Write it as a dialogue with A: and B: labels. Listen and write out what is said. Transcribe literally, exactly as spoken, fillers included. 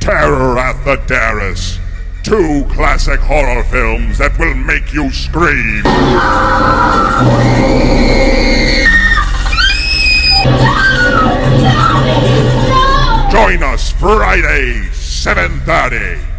A: Terror at the Darress. Two classic horror films that will make you scream. Join us Friday, seven thirty.